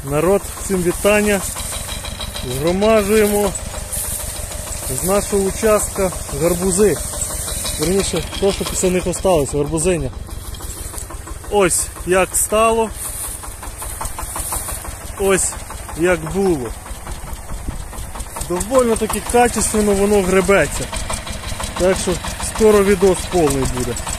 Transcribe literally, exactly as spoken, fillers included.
Народ, всім вітання. Згромаджуємо з нашого участка гарбузи. Верніше, то, що після них осталось, гарбузиня. Ось як стало. Ось як було. Довольно таки качественно воно гребеться. Так що скоро відос повний буде.